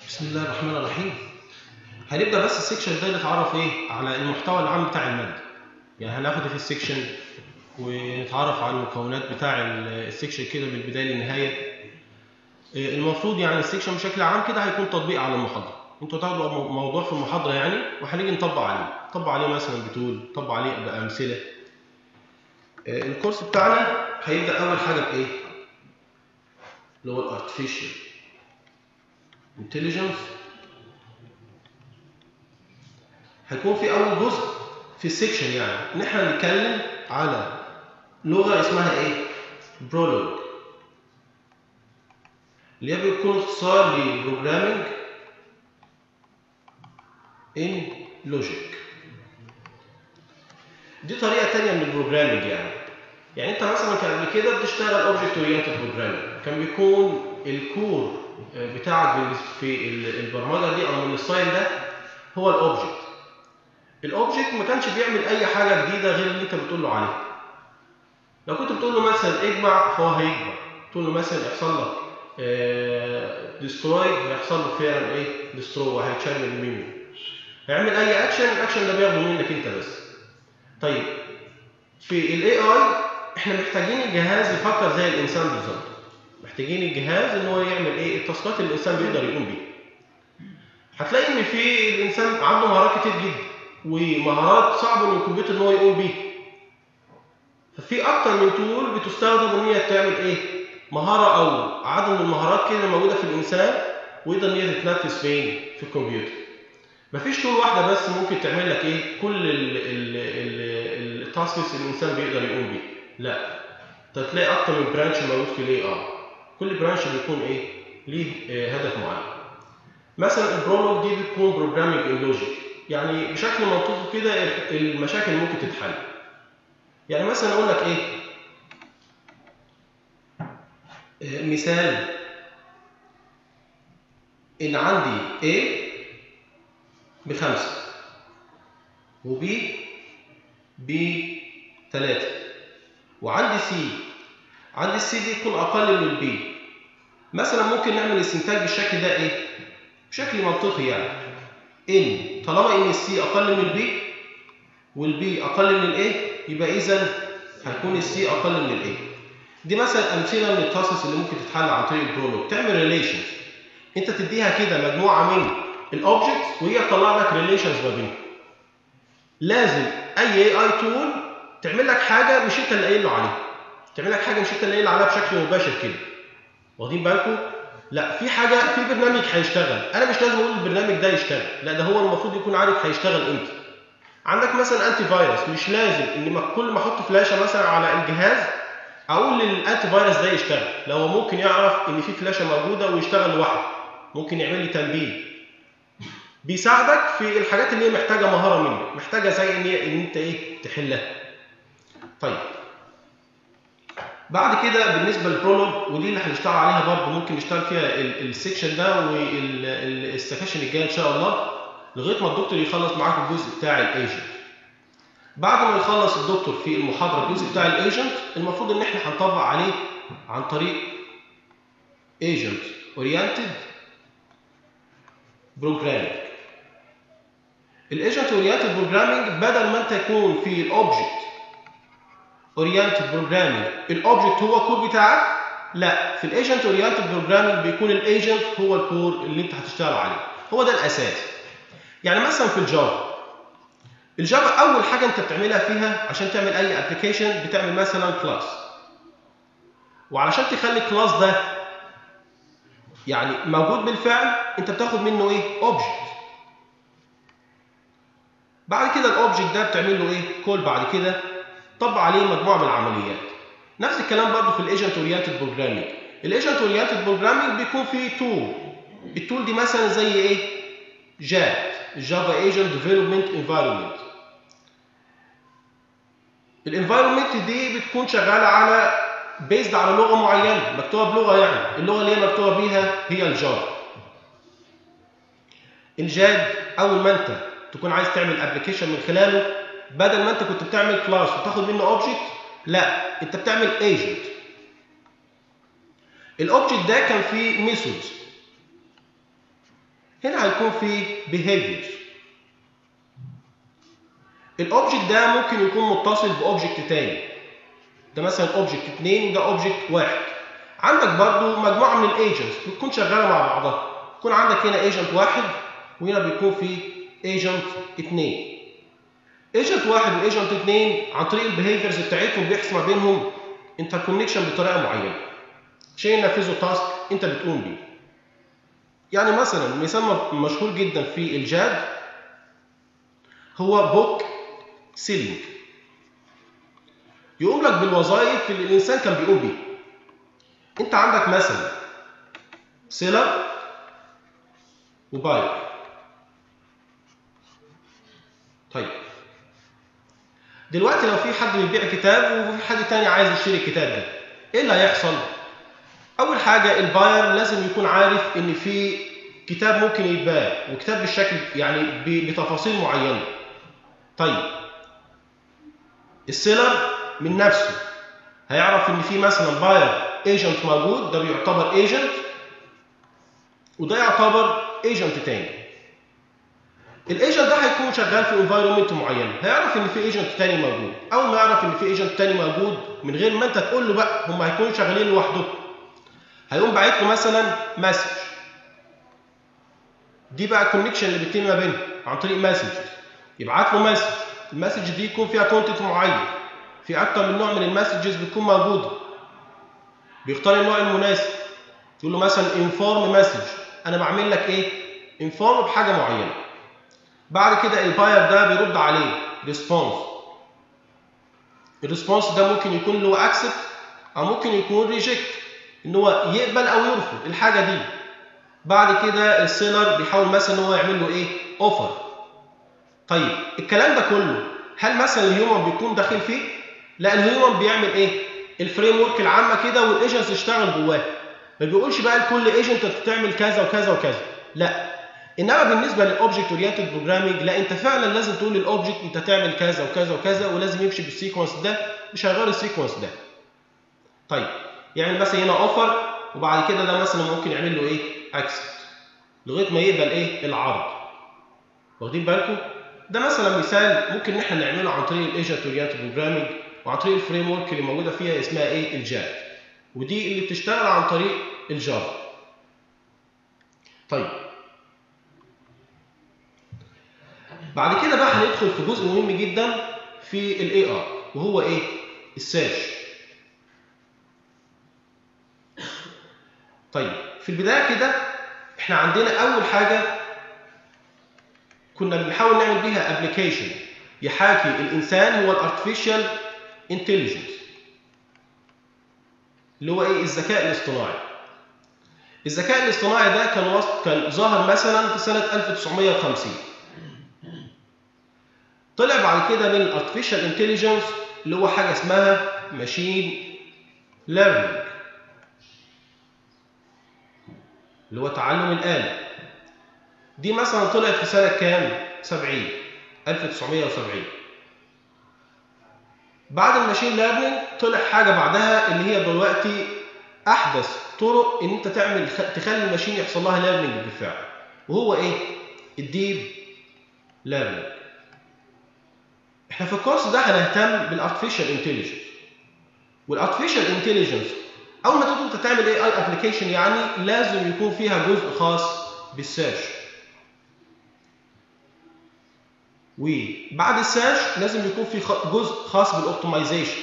بسم الله الرحمن الرحيم. هنبدأ بس السكشن ده نتعرف على المحتوى العام بتاع المادة. يعني هناخد في السكشن ونتعرف على المكونات بتاع السكشن كده من البداية للنهاية. المفروض يعني السكشن بشكل عام كده هيكون تطبيق على المحاضرة. انتوا تاخدوا موضوع في المحاضرة يعني وهنيجي نطبق عليه مثلا بتول، نطبق عليه بأمثلة. الكورس بتاعنا هيبدأ أول حاجة بإيه؟ اللي هو الارتفيشال انتليجنس. هيكون في أول جزء في السكشن يعني إن إحنا نتكلم على لغة اسمها إيه؟ برولوج، اللي هي بيكون اختصار لبروجرامينج إن لوجيك. دي طريقة تانية من البروجرامينج يعني أنت مثلا كان قبل كده بتشتغل أوبجكت أورينتد بروجرامينج، كان بيكون الكور بتاعك في البرمجة دي أو من الستايل ده هو الأوبجكت. الأوبجكت ما كانش بيعمل أي حاجة جديدة غير اللي أنت بتقول له عليه. لو كنت بتقول له مثلا اجمع فهو هيجمع، تقول له مثلا يحصل لك ديستروي هيحصل له فعلا ديستروي وهيتشال من الميموري. هيعمل اي اكشن، الاكشن ده بياخده منك انت بس. طيب في الاي اي احنا محتاجين الجهاز يفكر زي الانسان بالظبط. محتاجين الجهاز ان هو يعمل التاسكات اللي الانسان بيقدر يقوم بيها. هتلاقي ان في الانسان عنده مهارات كتير جدا ومهارات صعبه ان الكمبيوتر ان هو يقوم بيها. ففي اكتر من تول بتستخدم ان هي تعمل مهاره او عدد من المهارات كده موجوده في الانسان ويقدر ان هي تتنفذ فين؟ في الكمبيوتر. مفيش تول واحده بس ممكن تعمل لك كل التاسكس اللي الانسان بيقدر يقوم بيه. لا، انت تلاقي اكتر من برانش موجود في الاي اي. كل برانش بيكون ليه هدف معين. مثلا البرولوج دي بتكون بروجرامينج ان لوجيك، يعني بشكل منطقي كده المشاكل ممكن تتحل. يعني مثلا اقول لك مثال ان عندي A ب5 وB ب3 وعندي C، عندي الC دي يكون اقل من الB. مثلا ممكن نعمل الاستنتاج بالشكل ده بشكل منطقي يعني ان طالما ان الC اقل من الB والB اقل من الA يبقى اذا هيكون الC اقل من الA. دي مثلا امثله من التاسكس اللي ممكن تتحل عن طريق البرولوج. تعمل ريليشنز، انت تديها كده مجموعه من الاوبجكتس وهي تطلع لك ريليشنز ما بينهم. لازم اي تول تعمل لك حاجه مش انت اللي قايل له عليها، تعمل لك حاجه مش انت اللي قايل عليها بشكل مباشر كده. واخدين بالكم؟ لا، في حاجه في برنامج هيشتغل، انا مش لازم اقول البرنامج ده يشتغل، لا ده هو المفروض يكون عارف هيشتغل امتى. عندك مثلا انتي فيروس، مش لازم ان كل ما احط فلاشه مثلا على الجهاز اقول للانتي فيروس ده يشتغل، لو هو ممكن يعرف ان في فلاشه موجوده ويشتغل لوحده، ممكن يعمل لي تنبيه بيساعدك في الحاجات اللي هي محتاجه مهاره منك، محتاجه زي ان انت تحلها. طيب بعد كده بالنسبه للبرولوج، ودي اللي هنشتغل عليها برضه، ممكن نشتغل فيها السكشن ده والسكشن الجاي ان شاء الله لغايه ما الدكتور يخلص معاك الجزء بتاع الايجنت. بعد ما يخلص الدكتور في المحاضره الجزء بتاع الايجنت، المفروض ان احنا هنطبق عليه عن طريق ايجنت اورينتد بروجرامينج. الايجنت اورينتد بروجرامينج بدل ما انت يكون في الاوبجكت اورينتد بروجرامينج الاوبجكت هو الكور بتاعك، لا، في الايجنت اورينتد بروجرامينج بيكون الايجنت هو الكور اللي انت هتشتغل عليه، هو ده الاساس. يعني مثلا في الجافا اول حاجه انت بتعملها فيها عشان تعمل اي ابلكيشن بتعمل مثلا كلاس، وعلشان تخلي الكلاس ده يعني موجود بالفعل انت بتاخد منه اوبجكت. بعد كده الاوبجكت ده بتعمل له كول، بعد كده طبق عليه مجموعه من العمليات. نفس الكلام برضه في الايجنت اورينتد بروجرامينج. الايجنت اورينتد بروجرامينج بيكون فيه تول، التول دي مثلا زي جات، جافا ايجنت ديفلوبمنت انفايرمنت. الانفايرمنت دي بتكون شغاله على بيزد على لغه معينه، مكتوبه بلغه، يعني اللغه اللي هي مكتوبه بيها هي الجافا. الجاد اول ما انت تكون عايز تعمل ابلكيشن من خلاله، بدل ما انت كنت بتعمل كلاس وتاخد منه اوبجكت، لا، انت بتعمل ايجنت. الاوبجكت ده كان فيه ميثودز، هنا هيكون في behavior. الاوبجكت ده ممكن يكون متصل باوبجكت تاني، ده مثلا اوبجكت 2 وده اوبجكت 1. عندك برضو مجموعه من الايجنتس بتكون شغاله مع بعضها، يكون عندك هنا ايجنت 1 وهنا بيكون في ايجنت 2. ايجنت 1 وايجنت 2 عن طريق البيهيفيرز بتاعتهم بيحصل ما بينهم انتركونكشن بطريقه معينه عشان ينفذوا تاسك انت بتقوم بيه. يعني مثلا مثال مشهور جدا في الجاد هو بوك سيلينج، يقوم لك بالوظائف اللي الانسان كان بيقوم بيها. انت عندك مثلا سيلر وباير. طيب دلوقتي لو في حد بيبيع كتاب وفي حد تاني عايز يشتري الكتاب ده، ايه اللي هيحصل؟ اول حاجه الباير لازم يكون عارف ان في كتاب ممكن يتباع، وكتاب بالشكل يعني بتفاصيل معينه. طيب السيلر من نفسه هيعرف ان في مثلا باير ايجنت موجود، ده بيعتبر ايجنت وده يعتبر ايجنت تاني. الايجنت ده هيكون شغال في انفايرمنت معين، هيعرف ان في ايجنت تاني موجود. اول ما يعرف ان في ايجنت تاني موجود من غير ما انت تقول له بقى، هم هيكونوا شغالين لوحدهم، هيقوم باعت له مثلا مسج. دي بقى الكونكشن اللي بيتم ما بينهم عن طريق مسج. يبعت له مسج، المسج دي يكون فيها كونتنت معين، في اكتر من نوع من المسجز بتكون موجوده، بيختار النوع المناسب. تقول له مثلا انفورم مسج، انا بعمل لك ايه؟ انفورم بحاجه معينه. بعد كده الباير ده بيرد عليه ريسبونس. الريسبونس ده ممكن يكون له اكسبت او ممكن يكون ريجكت، ان هو يقبل او يرفض الحاجه دي. بعد كده السيلر بيحاول مثلا ان هو يعمل له ايه؟ اوفر. طيب الكلام ده كله هل مثلا الهيومن بيكون داخل فيه؟ لا، الهيومن بيعمل ايه؟ الفريم ورك العامه كده والايجنتس يشتغل جواه، ما بيقولش بقى لكل ايجنت انت بتعمل كذا وكذا وكذا، لا. انما بالنسبه للاوبجكت اورينتد بروجرامنج لا، انت فعلا لازم تقول للاوبجكت انت تعمل كذا وكذا وكذا، ولازم يمشي بالسيكونس ده وشغال السيكونس ده. طيب يعمل مثلا هنا اوفر، وبعد كده ده مثلا ممكن يعمل له ايه؟ اكسبت، لغايه ما يقبل ايه؟ العرض. واخدين بالكم؟ ده مثلا مثال ممكن ان احنا نعمله عن طريق الايجنت اورينتد بروجرامنج وعن طريق الفريم ورك اللي موجوده فيها اسمها ايه؟ الجاد، ودي اللي بتشتغل عن طريق الجافا. طيب بعد كده بقى هندخل في جزء مهم جدا في الاي ار، وهو ايه؟ السيرش. طيب في البدايه كده احنا عندنا اول حاجه كنا بنحاول نعمل بيها ابلكيشن يحاكي الانسان، هو الارتفيشال انتليجنس، اللي هو ايه؟ الذكاء الاصطناعي. الذكاء الاصطناعي ده كان ظهر مثلا في سنه 1950. طلع بعد كده من الارتفيشال انتليجنس اللي هو حاجه اسمها ماشين ليرنينج، اللي هو تعلم الآلة. دي مثلا طلعت في سنه كام؟ 70، 1970. بعد الماشين ليرنينج طلع حاجه بعدها اللي هي دلوقتي احدث طرق ان انت تخلي الماشين يحصل لها ليرنينج بالفعل، وهو ايه؟ الديب ليرنينج. احنا في الكورس ده هنهتم بالارتفيشال انتليجنس. والارتفيشال انتليجنس اول ما تبدا تعمل اي ابلكيشن يعني لازم يكون فيها جزء خاص بالسيرش، وبعد السيرش لازم يكون في جزء خاص بالاوبتمايزيشن.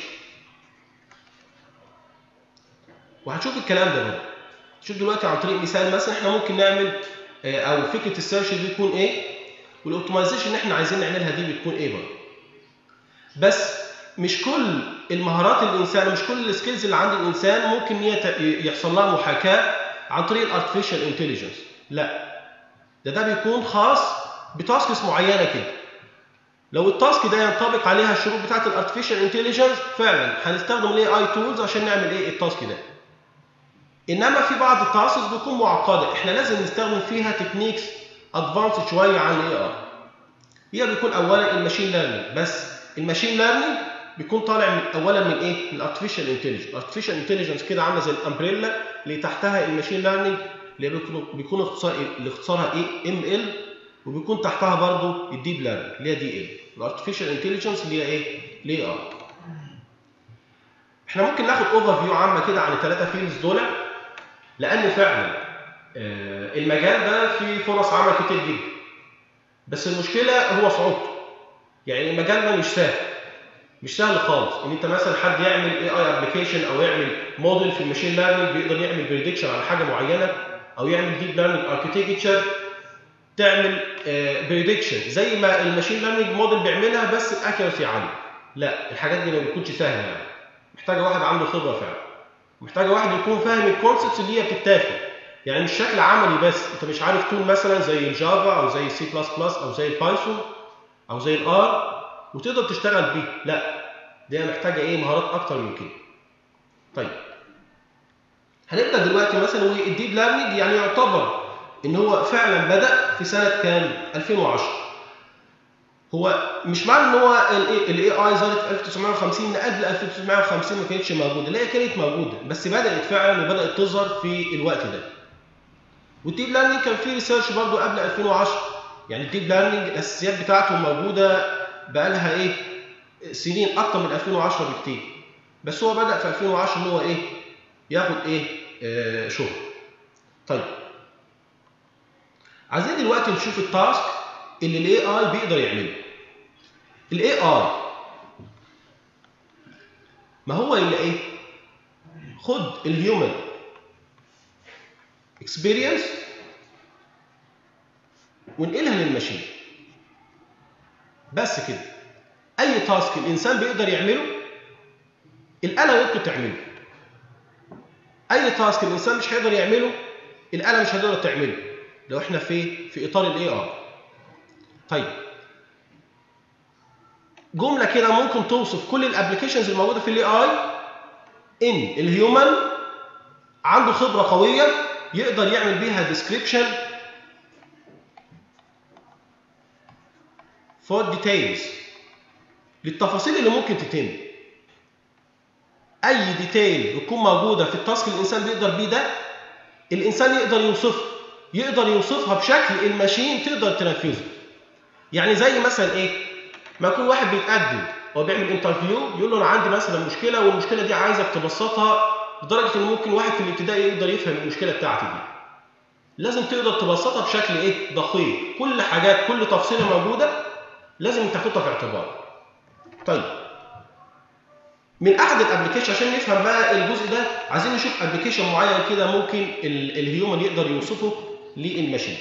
وهنشوف الكلام ده برضه. شوف دلوقتي عن طريق مثال مثلا احنا ممكن نعمل او فكره السيرش دي تكون ايه، والاوبتمايزيشن اللي احنا عايزين نعملها دي بتكون ايه برضه. بس مش كل المهارات الانسان، مش كل السكيلز اللي عند الانسان ممكن يحصل لها محاكاه عن طريق الارتفيشال انتليجنس، لا. ده بيكون خاص بتاسكس معينه كده. لو التاسك ده ينطبق عليها الشروط بتاعه الارتفيشال انتليجنس فعلا هنستخدم الاي اي تولز عشان نعمل ايه؟ التاسك ده. انما في بعض التاسكس بتكون معقده، احنا لازم نستخدم فيها تكنيكس ادفانسد شويه عن الاي اي. هي بيكون اولا الماشين ليرنينج، بس الماشين ليرنينج بيكون طالع من اولا من ايه؟ من الارتفيشال انتليجنس. الارتفيشال انتليجنس كده عامله زي الامبريلا اللي تحتها الماشين ليرنينج، اللي بيكون اختصارها ML، وبيكون تحتها برضو الديب ليرنينج اللي هي DL، الارتفيشال انتليجنس اللي هي ايه؟ AI. احنا ممكن ناخد اوفر فيو عامه كده عن الثلاثه فيلدز دول، لان فعلا المجال ده فيه فرص عمل كتير جدا، بس المشكله هو صعوبته. يعني المجال ده مش سهل خالص ان انت مثلا حد يعمل AI ابلكيشن او يعمل موديل في الماشين ليرنينج بيقدر يعمل بريدكشن على حاجه معينه، او يعمل ديب ليرنينج اركتكتشر تعمل بريدكشن زي ما الماشين ليرنينج موديل بيعملها بس باكيورسي عاليه. لا، الحاجات دي ما بتكونش سهله، يعني محتاجه واحد عنده خبره فعلا، محتاجه واحد يكون فاهم الكونسبتس اللي هي بتتاخد، يعني مش شكل عملي بس. انت مش عارف تول مثلا زي الجافا او زي السي بلس بلس او زي البايثون او زي الار وتقدر تشتغل بيه، لا، دي محتاجه مهارات اكتر من كده. طيب هنبدا دلوقتي مثلا، والديب ليرنينج يعني يعتبر ان هو فعلا بدا في سنه كام؟ 2010. هو مش معنى ان هو الاي اي ظهرت في 1950 ان قبل 1950 ما كانتش موجوده، لا، هي كانت موجوده بس بدات فعلا وبدات تظهر في الوقت ده. والديب ليرنينج كان في ريسيرش برضو قبل 2010، يعني الديب ليرنينج الاساسيات بتاعته موجوده بقالها سنين اكتر من 2010 بكتير، بس هو بدا في 2010 ان هو ياخد شغل. طيب عايزين دلوقتي نشوف التاسك اللي الاي اي بيقدر يعمله. الاي اي ما هو الا خد الهيومن اكسبيرينس ونقلها للماشين، بس كده. اي تاسك الانسان بيقدر يعمله الاله ممكن تعمله، اي تاسك الانسان مش هيقدر يعمله الاله مش هتقدر تعمله، لو احنا في اطار الاي اي. طيب جمله كده ممكن توصف كل الابلكيشنز الموجوده في الاي اي، ان الهيومن عنده خبره قويه يقدر يعمل بيها ديسكريبشن فور ديتيلز، للتفاصيل اللي ممكن تتم. اي ديتيل بتكون موجوده في التاسك اللي الانسان بيقدر بيه ده، الانسان يقدر يوصفها بشكل الماشين تقدر تنفذه. يعني زي مثلا ما يكون واحد بيتقدم او بيعمل انترفيو، يقول له انا عندي مثلا مشكله والمشكله دي عايزك تبسطها لدرجه ان ممكن واحد في الابتدائي يقدر يفهم المشكله بتاعتي دي. لازم تقدر تبسطها بشكل دقيق، كل حاجات كل تفصيله موجوده لازم تاخدها في اعتبارك. طيب من احد الابلكيشن عشان نفهم بقى الجزء ده، عايزين نشوف ابلكيشن معين كده ممكن الهيومن يقدر يوصفه للماشين.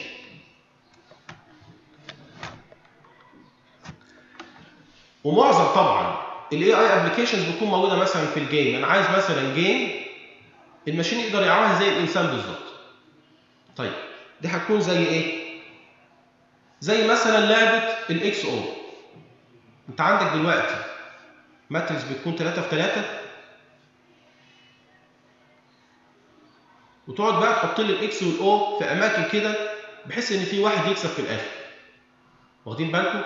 ومعظم طبعا الاي اي ابلكيشنز بتكون موجوده مثلا في الجيم. انا عايز مثلا جيم الماشين يقدر يعملها زي الانسان بالظبط. طيب دي هتكون زي زي مثلا لعبه الاكس او. انت عندك دلوقتي ماتريكس بتكون 3 في 3، وتقعد بقى تحط لي الاكس والاو في اماكن كده بحيث ان في واحد يكسب في الاخر. واخدين بالكم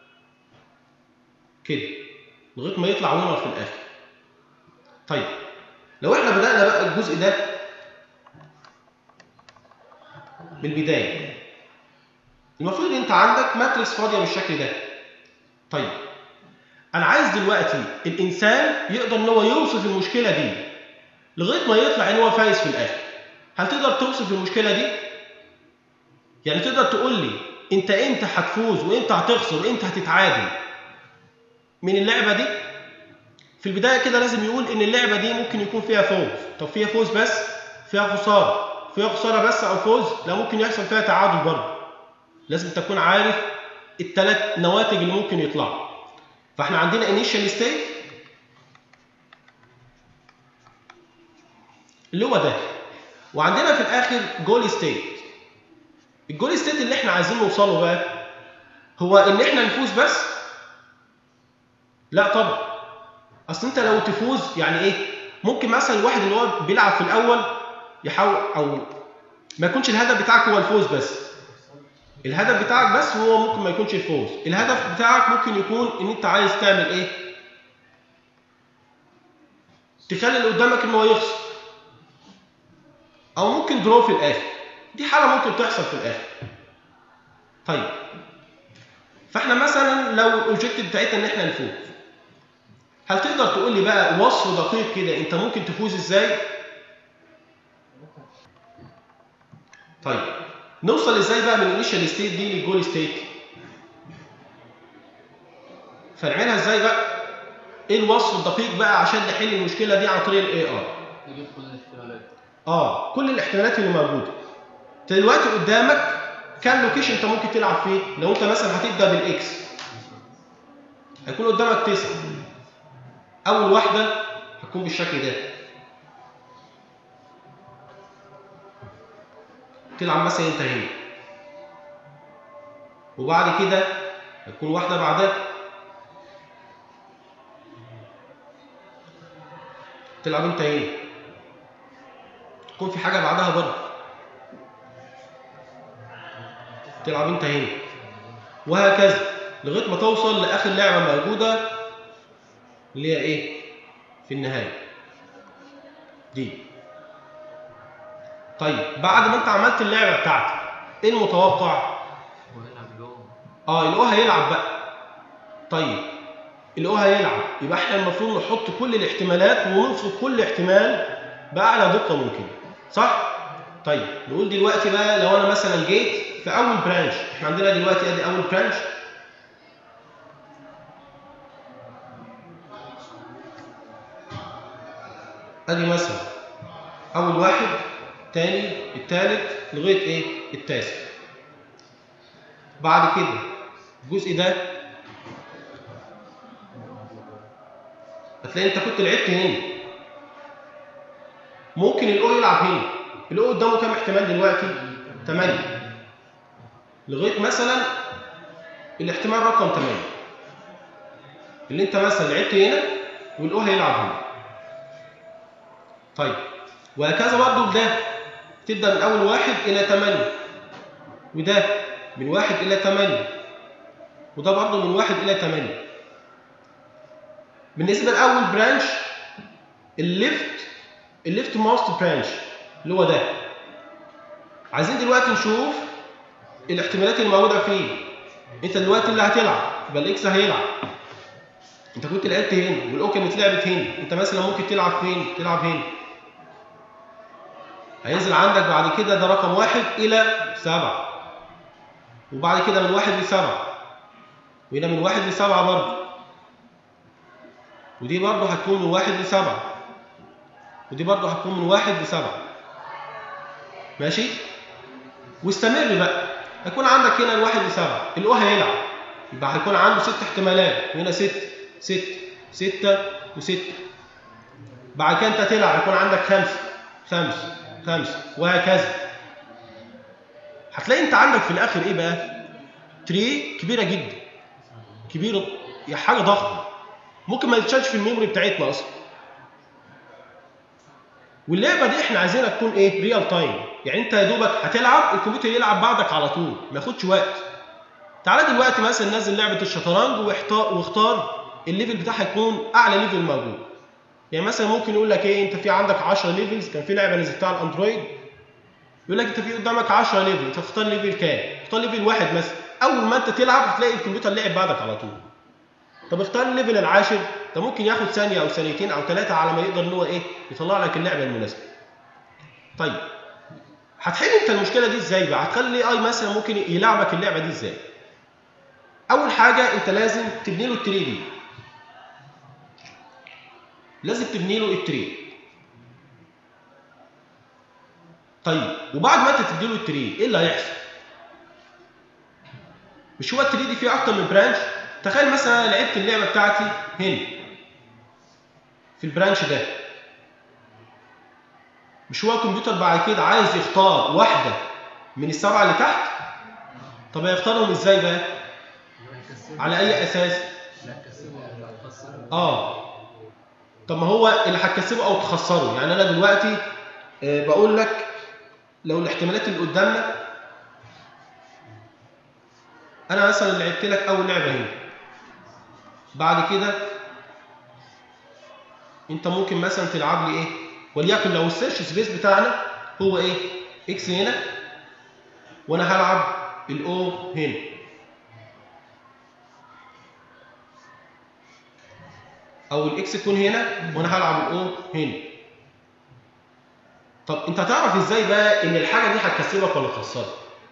كده لغايه ما يطلع وينر في الاخر. طيب لو احنا بدانا بقى الجزء ده من البدايه، المفروض ان انت عندك ماتريكس فاضيه بالشكل ده. طيب انا عايز دلوقتي الانسان يقدر ان هو يوصف المشكله دي لغايه ما يطلع ان هو فايز في الاخر. هل تقدر توصف المشكله دي؟ يعني تقدر تقول لي انت امتى هتفوز وامتى هتخسر وامتى هتتعادل من اللعبه دي؟ في البدايه كده لازم يقول ان اللعبه دي ممكن يكون فيها فوز. طب فيها فوز بس؟ فيها خساره؟ فيها خساره بس او فوز؟ لا، ممكن يحصل فيها تعادل برضه. لازم تكون عارف الثلاث نواتج اللي ممكن يطلعوا. فاحنا عندنا انيشال ستيت اللي هو ده، وعندنا في الاخر جول ستيت. الجول ستيت اللي احنا عايزين نوصله بقى هو ان احنا نفوز بس؟ لا طبعا. اصل انت لو تفوز يعني ممكن مثلا الواحد اللي هو بيلعب في الاول يحاول او ما يكونش الهدف بتاعك هو الفوز بس. الهدف بتاعك بس هو ممكن ما يكونش الفوز. الهدف بتاعك ممكن يكون ان انت عايز تعمل تخلي اللي قدامك ان هو يخسر، او ممكن درو في الاخر. دي حاله ممكن تحصل في الاخر. طيب فاحنا مثلا لو الاوبجيكتيف بتاعتنا ان احنا نفوز، هل تقدر تقول لي بقى وصف دقيق كده انت ممكن تفوز ازاي؟ طيب نوصل ازاي بقى من الانيشال ستيت دي للجول ستيت؟ فنعملها ازاي بقى؟ ايه الوصف الدقيق بقى عشان نحل المشكله دي عن طريق الاي ار؟ نجيب كل الاحتمالات. كل الاحتمالات اللي موجوده. دلوقتي قدامك كام لوكيشن انت ممكن تلعب فيه؟ لو انت مثلا هتبدا بالاكس هيكون قدامك 9. اول واحده هتكون بالشكل ده، تلعب مثلا انت هنا، وبعد كده هتكون واحده بعدها تلعب انت هنا، يكون في حاجه بعدها برضه تلعب انت هنا، وهكذا لغايه ما توصل لاخر لعبه موجوده اللي هي ايه في النهايه دي. طيب بعد ما انت عملت اللعبه بتاعتك ايه المتوقع؟ الاو هيلعب بقى. طيب الاو هيلعب، يبقى احنا المفروض نحط كل الاحتمالات ونرصد كل احتمال باعلى دقه ممكنه، صح؟ طيب نقول دلوقتي بقى لو انا مثلا جيت في اول برانش، احنا عندنا دلوقتي ادي اول برانش، ادي مثلا اول واحد، الثاني، الثالث لغايه ايه؟ التاسع. بعد كده الجزء ده هتلاقي انت كنت لعبت هنا، ممكن الاو يلعب هنا. الاو قدامه كام احتمال دلوقتي؟ 8 لغايه مثلا الاحتمال رقم 8 اللي انت مثلا لعبت هنا والاو هيلعب هنا. طيب وهكذا برضه ده تبدا من اول 1 إلى 8، وده من 1 إلى 8، وده برضه من 1 إلى 8. بالنسبه لاول برانش الليفت موست برانش اللي هو ده، عايزين دلوقتي نشوف الاحتمالات الموجوده فيه. انت دلوقتي اللي هتلعب يبقى الاكس هيلعب، انت كنت لعبت هنا والاو كانت لعبت هنا، انت مثلا ممكن تلعب فين؟ تلعب هنا. هينزل عندك بعد كده ده رقم 1 إلى 7، وبعد كده من 1 ل7، وهنا من 1 ل7 برضه، ودي برضه هتكون من 1 ل7، ودي برضه هتكون من 1 ل7. ماشي؟ واستمر بقى، هيكون عندك هنا الواحد ل7، الاو هيلعب، يبقى هيكون عنده 6 احتمالات، وهنا 6 6 6 و6. بعد كده انت تلعب هيكون عندك 5 5 5 وهكذا. هتلاقي انت عندك في الاخر ايه بقى؟ تري كبيره جدا، كبيره، حاجه ضخمه ممكن ما تتشالش في الميموري بتاعتنا اصلا. واللعبه دي احنا عايزينها تكون ايه؟ ريال تايم، يعني انت يا دوبك هتلعب الكمبيوتر يلعب بعدك على طول، ما ياخدش وقت. تعالى دلوقتي مثلا نزل لعبه الشطرنج واختار الليفل بتاعها يكون اعلى ليفل موجود. يعني مثلا ممكن يقول لك ايه، انت في عندك 10 ليفلز، كان في لعبه نزلتها على الاندرويد يقول لك انت في قدامك 10 ليفل، انت تختار ليفل كام؟ اختار ليفل 1 مثلا. اول ما انت تلعب هتلاقي الكمبيوتر لعب بعدك على طول. طب اختار الليفل العاشر، ده ممكن ياخد ثانيه او ثانيتين او 3 على ما يقدر ان هو ايه؟ يطلع لك اللعبه المناسبه. طيب هتحل انت المشكله دي ازاي بقى؟ هتخلي الاي مثلا ممكن يلعبك اللعبه دي ازاي؟ اول حاجه انت لازم تبني له التري دي، لازم تبني له التري. طيب وبعد ما انت تدي له التري ايه اللي هيحصل؟ مش هو التري دي فيه اكتر من برانش؟ تخيل مثلا انا لعبت اللعبه بتاعتي هنا في البرانش ده، مش هو الكمبيوتر بعد كده عايز يختار واحده من السبعه اللي تحت؟ طب هيختارهم ازاي بقى؟ على اي اساس؟ طب ما هو اللي هتكسبه او تخسره. يعني انا دلوقتي بقول لك لو الاحتمالات اللي قدامنا، انا مثلا لعبت لك اول لعبه هنا، بعد كده انت ممكن مثلا تلعب لي ايه، وليكن لو السيرش سبيس بتاعنا هو ايه؟ اكس هنا وانا هلعب الاو هنا. او الاكس تكون هنا وانا هلعب الاو هنا. طب انت هتعرف ازاي بقى ان الحاجه دي هتكسبك ولا تخسرك؟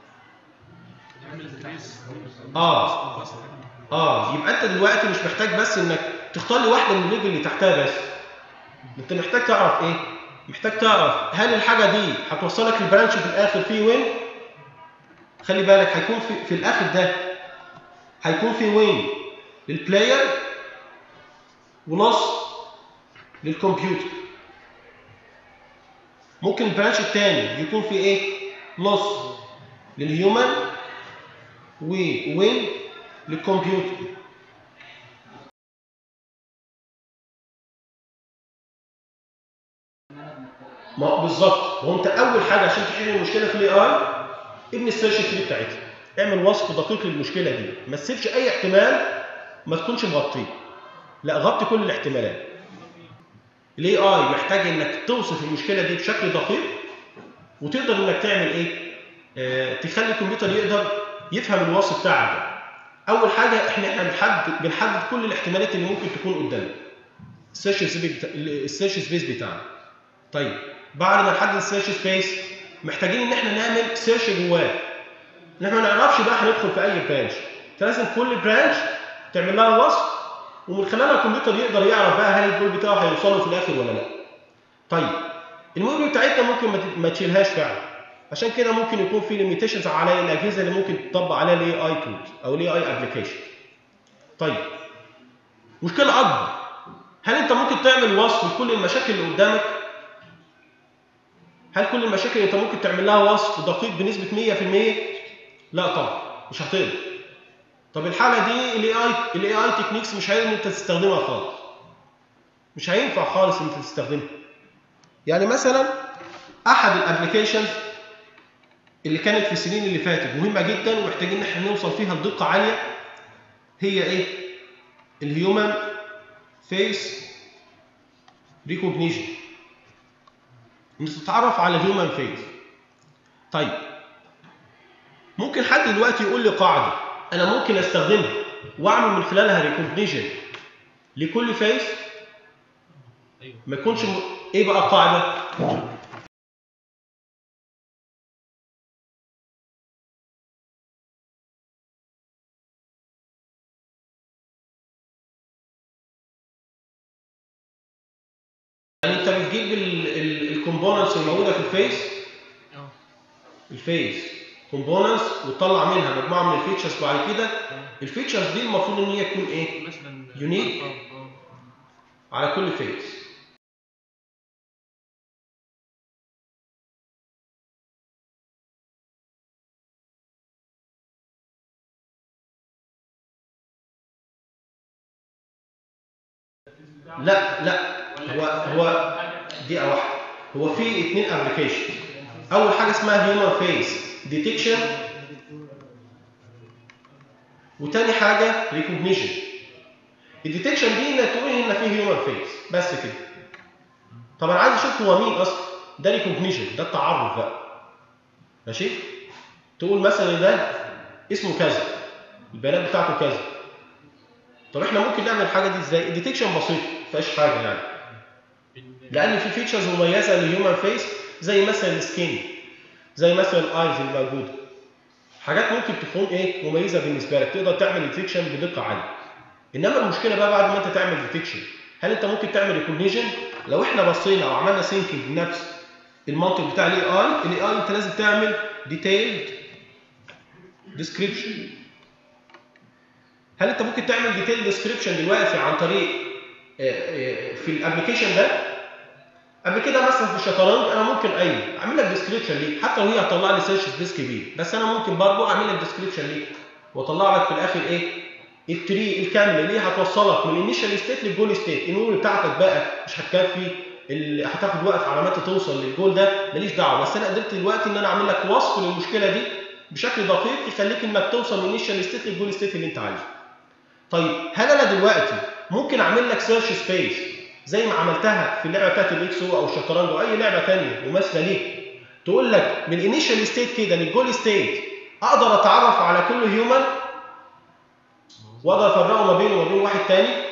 يبقى انت دلوقتي مش محتاج بس انك تختار لي واحده من الليفل اللي تحتها بس. انت محتاج تعرف ايه؟ محتاج تعرف هل الحاجه دي هتوصلك للبرانش في الاخر فيه وين؟ خلي بالك هيكون في الاخر ده هيكون في وين للبلاير ونص للكمبيوتر. ممكن البرانش الثاني يكون في ايه؟ نص للهيومن ووين للكمبيوتر. ما بالظبط. هو انت اول حاجه عشان تحل المشكله في الاي اي ابني السيرش تري بتاعتها. اعمل وصف دقيق للمشكله دي، ما تسيبش اي احتمال ما تكونش مغطيه. لا، غطي كل الاحتمالات. الاي اي محتاج انك توصف المشكله دي بشكل دقيق وتقدر انك تعمل ايه؟ تخلي الكمبيوتر يقدر يفهم الوصف بتاعك ده. اول حاجه احنا بنحدد كل الاحتمالات اللي ممكن تكون قدامنا. السيرش سبيس بتاعنا. طيب بعد ما نحدد السيرش سبيس محتاجين ان احنا نعمل سيرش جواه. احنا ما نعرفش بقى هندخل في اي برانش. فلازم كل برانش تعمل لها وصف ومن خلالها الكمبيوتر يقدر يعرف بقى هل الجول بتاعه هيوصله في الاخر ولا لا. طيب الميموري بتاعتنا ممكن ما تشيلهاش فعلا. عشان كده ممكن يكون في ليميتيشنز على الاجهزه اللي ممكن تطبق عليها الاي اي تولز او الاي اي ابلكيشن. طيب مشكله اكبر، هل انت ممكن تعمل وصف لكل المشاكل اللي قدامك؟ هل كل المشاكل انت ممكن تعمل لها وصف دقيق بنسبه 100%؟ لا طبعا مش هتقدر. طب الحاله دي الاي اي تكنيكس مش هيقدر ان انت تستخدمها خالص. مش هينفع خالص ان انت تستخدمها. يعني مثلا احد الابلكيشنز اللي كانت في السنين اللي فاتت مهمه جدا ومحتاجين ان احنا نوصل فيها لدقه عاليه هي ايه؟ الهيومن فيس ريكوجنيشن. انت تتعرف على الهيومن فيس. طيب ممكن حد دلوقتي يقول لي قاعده انا ممكن استخدمها واعمل من خلالها ريكوجنيشن لكل فيس؟ ما يكونش ايه بقى القاعده؟ يعني انت بتجيب الكومبوننتس الموجوده في الفيس كومبوننتس وتطلع منها مجموعه من الفيتشرز. بعد كده الفيتشرز دي المفروض ان هي تكون ايه؟ يونيك على كل فيس. لا هو دقيقه واحده. هو في اثنين ابلكيشن. اول حاجه اسمها هيومن فيس ديتكشن وتاني حاجه ريكوجنيشن. الديتكشن دي انك تقول ان في هيومن فيس بس كده. طب انا عايز اشوف هو مين اصلا. ده ريكوجنيشن، ده التعرف بقى. ماشي؟ تقول مثلا ده اسمه كذا، البيانات بتاعته كذا. طب احنا ممكن نعمل الحاجه دي ازاي؟ الديتكشن بسيط ما فيهاش حاجه يعني. لان في فيتشرز مميزه للهيومن فيس زي مثلا السكين، زي مثلا الايز اللي موجوده. حاجات ممكن تكون ايه؟ مميزه بالنسبه لك، تقدر تعمل ديتكشن بدقه عاليه. انما المشكله بقى بعد ما انت تعمل ديتكشن، هل انت ممكن تعمل ريكوجنيشن؟ لو احنا بصينا او عملنا سينكينج بنفس المنطق بتاع الاي اي انت لازم تعمل ديتيلد ديسكريبشن. هل انت ممكن تعمل ديتيل ديسكريبشن دلوقتي عن طريق في الابلكيشن ده؟ قبل كده مثلا في الشطرنج انا ممكن اعمل لك ديسكريبشن ليك حتى لو هي هتطلع لي سيرش سبيس كبير، بس انا ممكن برضه اعمل لك ديسكريبشن ليك واطلع لك في الاخر ايه؟ التري الكامله اللي هتوصلك من الانيشال ستيت للجول ستيت. الميموري بتاعتك بقى مش هتكفي، هتاخد وقت على ما توصل للجول ده، ماليش دعوه. بس انا قدرت دلوقتي ان انا اعمل لك وصف للمشكله دي بشكل دقيق يخليك انك توصل من الانيشال ستيت للجول ستيت اللي انت عايزه. طيب هل انا دلوقتي ممكن اعمل لك سيرش سبيس زي ما عملتها في اللعبه بتاعت الاكس او الشطرنج او اي لعبه ثانيه مماثله ليه تقول لك من الانيشال ستيت كده للجول ستيت اقدر اتعرف على كل هيومن واقدر افرقه ما بينه وما بين واحد تاني.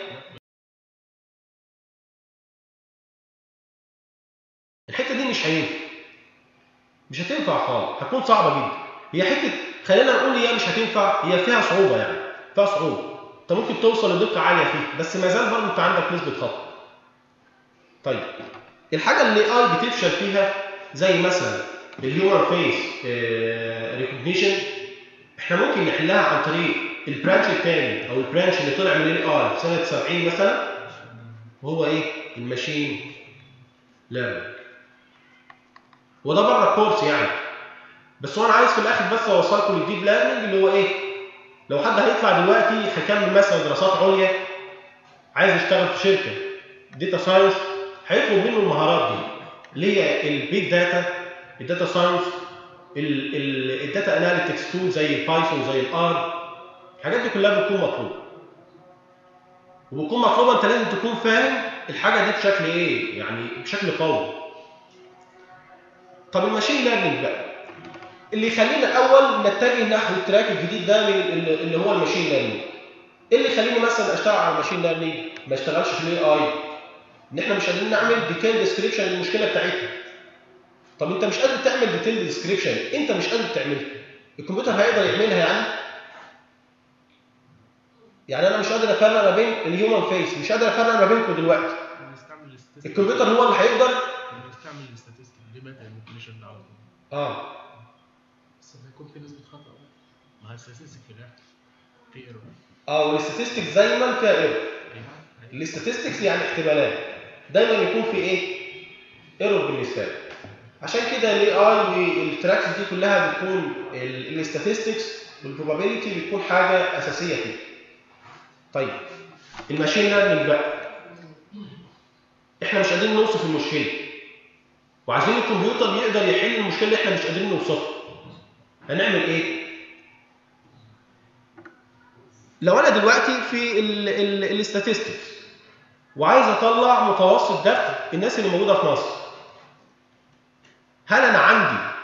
الحته دي مش هتنفع خالص، هتكون صعبه جدا. هي حته خلينا نقول هي مش هتنفع، هي فيها صعوبه، يعني فيها صعوبه. انت ممكن توصل لدقه عاليه فيه بس ما زال برضه انت عندك نسبه خطا. طيب الحاجه اللي بتفشل فيها زي مثلا الهيومن فيس ريكوجنيشن، احنا ممكن نحلها عن طريق البرانش الثاني او البرانش اللي طلع من الاي في سنه 70 مثلا، وهو ايه؟ الماشين ليرنينج. وده بره الكورس يعني، بس هو انا عايز في الاخر بس اوصلكم للديب ليرنينج اللي هو ايه؟ لو حد هيطلع دلوقتي هيكمل مثلا دراسات عليا عايز يشتغل في شركه داتا ساينس، هيطلب منه المهارات دي اللي هي البيج داتا، الداتا ساينس، الداتا اناليتكس تول زي البايثون زي الار. الحاجات دي كلها بتكون مطلوبه، وبتكون مطلوبه انت لازم تكون فاهم الحاجه دي بشكل ايه، يعني بشكل قوي. طب الماشين ليرنينج بقى اللي يخلينا الاول نتجه نحو التراك الجديد ده اللي هو الماشين ليرنينج. ايه اللي يخليني مثلا اشتغل على الماشين ليرنينج ما اشتغلش في الاي اي؟ ان احنا مش قادرين نعمل ديتيل ديسكريبشن للمشكله بتاعتنا. طب انت مش قادر تعمل ديتيل ديسكريبشن، انت مش قادر تعملها، الكمبيوتر هيقدر يعملها يعني؟ يعني انا مش قادر افرق ما بين الهيومن فيس، مش قادر افرق ما بينكم دلوقتي. الكمبيوتر هو اللي هيقدر يستعمل الاستاتستيك دي بقى المانيبيوليشن ده على طول. بس هيكون في نسبه خطا. ما هي الاستاتستيك في الاخر في ايرور. والاستاتستكس دايما فيها ايرور. الاستاتستكس يعني احتمالات، دايما يكون في ايه؟ ايرور بالنسبه لك. عشان كده الاي اي والتراكس دي كلها بتكون الاستاتستكس والبروبابيلتي بتكون حاجه اساسيه فيه. طيب الماشين ليرنينج بقى احنا مش قادرين نوصف المشكله، وعايزين الكمبيوتر يقدر يحل المشكله اللي احنا مش قادرين نوصفها. هنعمل ايه؟ لو انا دلوقتي في الاستاتستكس وعايز اطلع متوسط دخل الناس اللي موجوده في مصر، هل انا عندي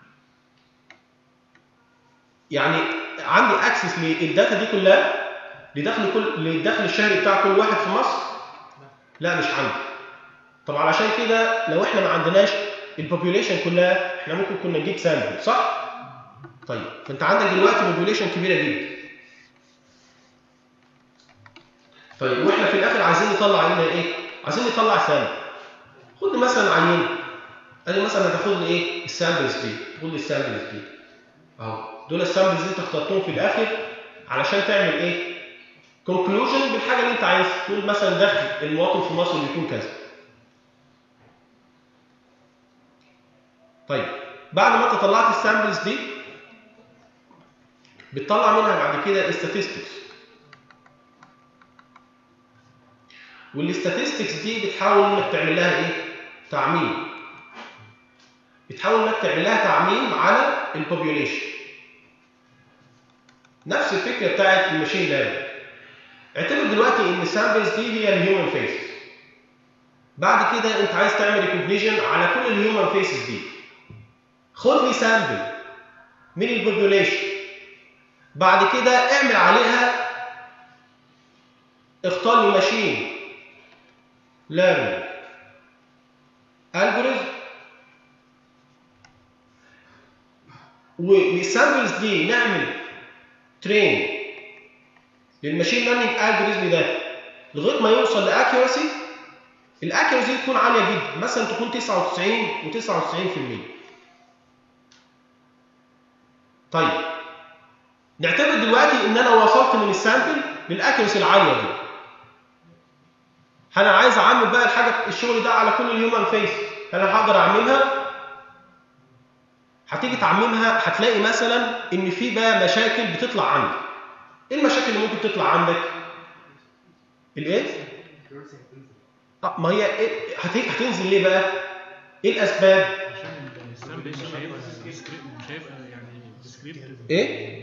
اكسس للداتا دي كلها للدخل الشهري بتاع كل واحد في مصر؟ لا مش عندي. طب علشان كده لو احنا ما عندناش البوبيوليشن كلها احنا ممكن كنا نجيب سامبل، صح؟ طيب فانت عندك دلوقتي بوبيوليشن كبيره جدا. طيب واحنا في الاخر عايزين نطلع لنا ايه؟ عايزين نطلع سامبل. خد لي مثلا عينه، ادي مثلا هتاخد لي ايه؟ السامبلز دي، خد لي السامبلز دي اهو. دول السامبلز اللي انت اخترتهم في الاخر علشان تعمل ايه؟ كونكلوجن بالحاجه اللي انت عايزها. تقول مثلا دخل المواطن في مصر بيكون كذا. طيب بعد ما انت طلعت السامبلز دي بتطلع منها بعد كده statistics، والستاتستكس دي بتحاول انك تعمل لها ايه؟ تعميم. بتحاول انك تعمل لها تعميم على البوبيوليشن. نفس الفكره بتاعت الماشين ليرنينج. اعتبر دلوقتي ان السامبلز دي هي الهيومن فيس. بعد كده انت عايز تعمل ريكوجنيشن على كل الهيومن فيسز دي. خد لي سامبل من البوبيوليشن، بعد كده اعمل عليها، اختار لي ماشين ليرنينج الجوريزم، والسامبلز دي نعمل ترين للماشين ليرنينج الجوريزم ده لغايه ما يوصل لاكيورسي. الاكيورسي تكون عاليه جدا، مثلا تكون 99 و99%. طيب نعتبر دلوقتي ان انا وصلت من السامبل للاكيورسي العاليه دي. هل انا عايز اعمم بقى الشغل ده على كل الهيومن فيس؟ هل انا هقدر اعممها؟ هتيجي تعممها هتلاقي مثلا ان في بقى مشاكل بتطلع عندك. ايه المشاكل اللي ممكن تطلع عندك؟ الايه؟ ما هي إيه؟ هتنزل ليه بقى؟ ايه الاسباب؟ عشان السامبل مش هيبقى يعني ديسكريبتيف. ايه؟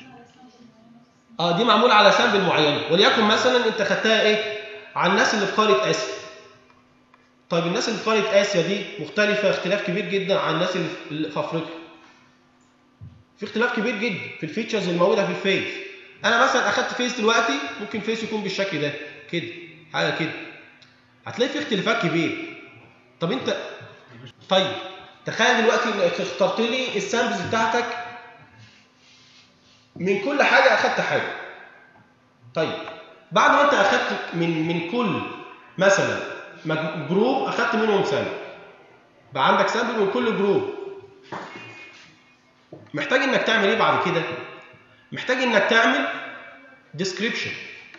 دي معموله على سامبل معينه، وليكن مثلا انت خدتها ايه؟ على الناس اللي في قاره اسيا. طيب الناس اللي في قاره اسيا دي مختلفه اختلاف كبير جدا عن الناس اللي في افريقيا. في اختلاف كبير جدا في الفيتشرز الموجوده في الفيس. انا مثلا اخدت فيس دلوقتي، ممكن فيس يكون بالشكل ده كده، حاجه كده، هتلاقي في اختلافات كبيره. طب انت طيب تخيل دلوقتي انك اخترت لي السامبلز بتاعتك من كل حاجه، اخدت حاجه. طيب بعد ما انت اخدت من كل مثلا جروب اخدت منهم سامبل، بقى عندك سامبل من كل جروب، محتاج انك تعمل ايه بعد كده؟ محتاج انك تعمل ديسكريبشن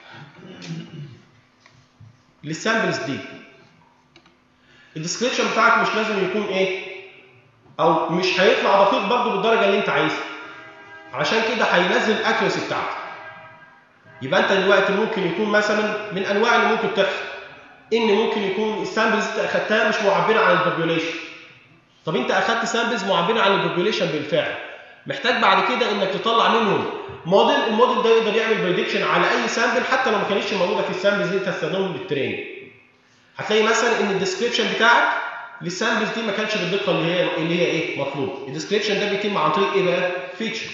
للسامبلز دي. الديسكريبشن بتاعك مش لازم يكون ايه، او مش هيطلع دقيق برضه بالدرجه اللي انت عايزها، عشان كده هينزل الاكيورسي بتاعتك. يبقى انت دلوقتي ممكن يكون مثلا من انواع اللي ممكن تحصل ان ممكن يكون السامبلز اللي انت اخدتها مش معبره عن البوبيوليشن. طب انت اخدت سامبلز معبره عن البوبيوليشن بالفعل، محتاج بعد كده انك تطلع منهم موديل. الموديل ده يقدر يعمل بريدكشن على اي سامبل حتى لو ما كانتش موجوده في السامبلز اللي انت هتستخدمهم للتريننج. هتلاقي مثلا ان الديسكريبشن بتاعك للسامبلز دي ما كانش بالدقه اللي هي ايه مطلوب. الديسكريبشن ده بيتم عن طريق ايه بقى؟ فيتشر.